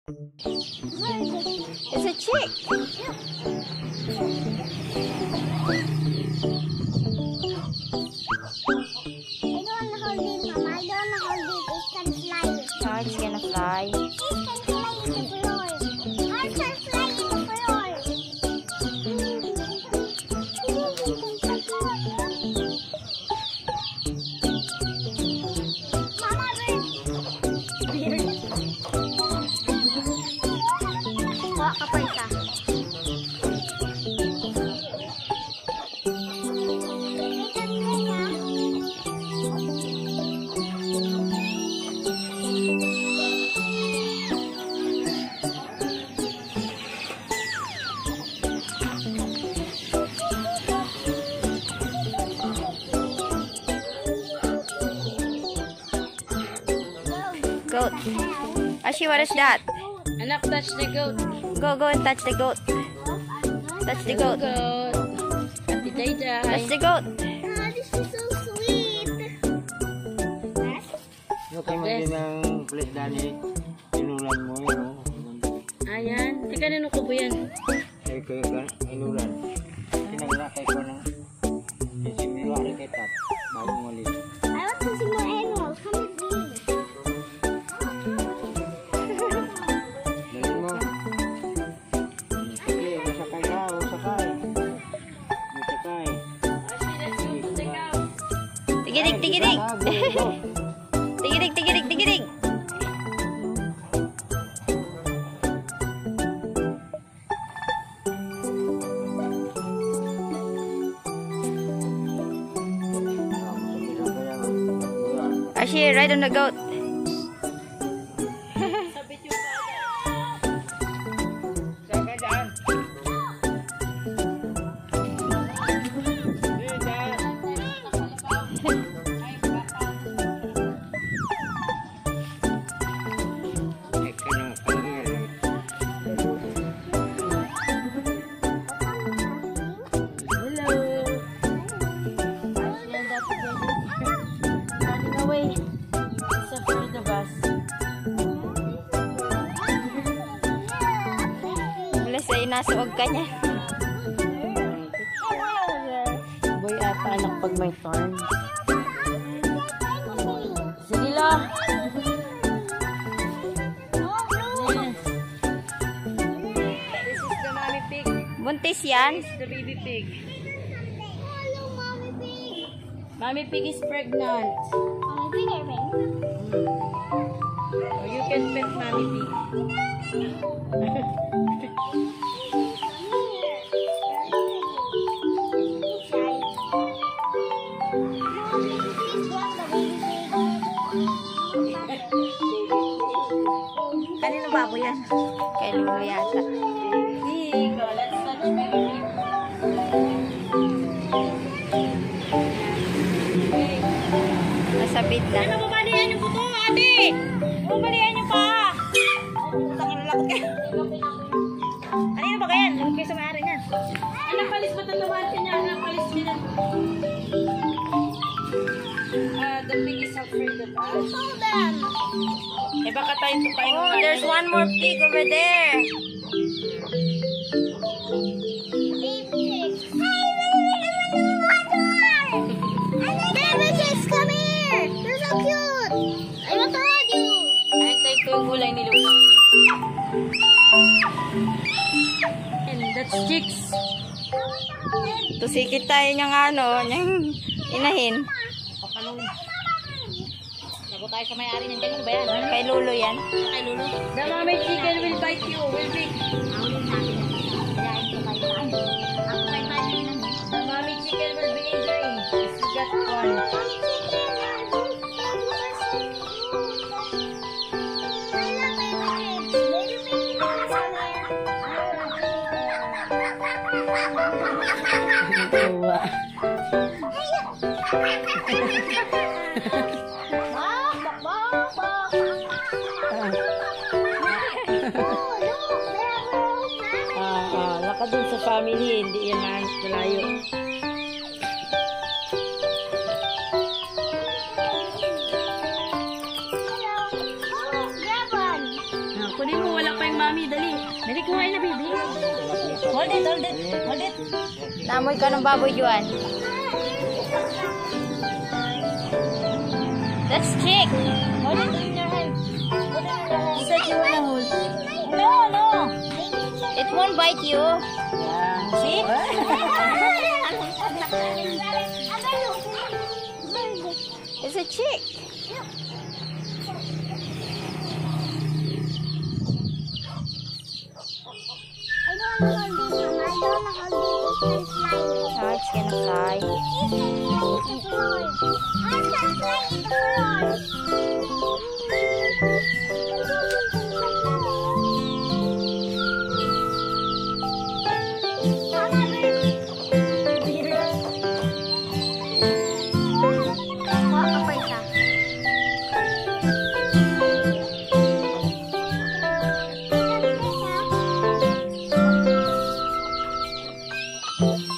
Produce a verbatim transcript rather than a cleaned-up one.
It's a chick. Oh, it's gonna fly. Goat. Ashi, what is that? Anak, touch the goat. Go, go and touch the goat. Touch the goat. Goat. Ate Jai. Touch the goat. Oh, this is so sweet. Yung kayo din ng kulit dani, inulan mo yun. Ayan. Tika na ko po yan. Ay kayo ka, inulan. Sinagla kayo ko ng isimilwari kay Tat. Bago muli. I want to see more animals. Come with me. Dali mo. Sige, masakay ka, masakay. Masakay. Tigidig, tigidig. Tigidig, tigidig, tigidig. Ashi, ride on the goat. Nasuog ka niya. Boy ata anak pag may farm. Sige la. This is the mommy pig. Buntis yan. This is the baby pig. Hello, mommy pig. Mommy pig is pregnant. Mommy pig are pregnant. Oh, you can pet mommy pig. Kanino ba ako yan? Kay Lulu yata. Pig, oh, let's touch baby pig. Nasabit na. Ano babalian yung puto, ate? Babalian yung pa. Takin na lakot kayo. Kanino ba kaya? Lalo kayo sa may-ari niyan. Anak, palis ba ito naman niya? Anak, palis niya na. Uh, the pig is afraid of us. Hold them. Eh, baka tayo tupain. Oh, there's one more pig over there. Baby chicks. Baby chicks, come here. You're so cute. I want to hug you. Ay, tayo ko yung gulay ni Lulu. And that's chicks. Tusikit tayo niyang ano, niyang inahin. Papanong. Lago tayo sa may-ari niyan. Ganun ba yan? Kay Lulu yan. Kay Lulu. The mommy chicken will bite you. Will be. The mommy chicken will be injuring. If you got one. Tuwa. Ah, ah, laka dun sa family, hindi yan malayo. Kunin mo, wala pa mami, dali. Dali, kuhain na, baby. Hold it, hold it, hold it. Namoy ka ng baboy, Juan. That's chick. Hold it in your hand. Put it in your hand. You said you wanna hold. No, no. It won't bite you. See? It's a chick. I don't want to hold this one. I don't want to hold this. It's gonna fly. Oh, it's gonna fly. I'm gonna fly in the floor. Thank you.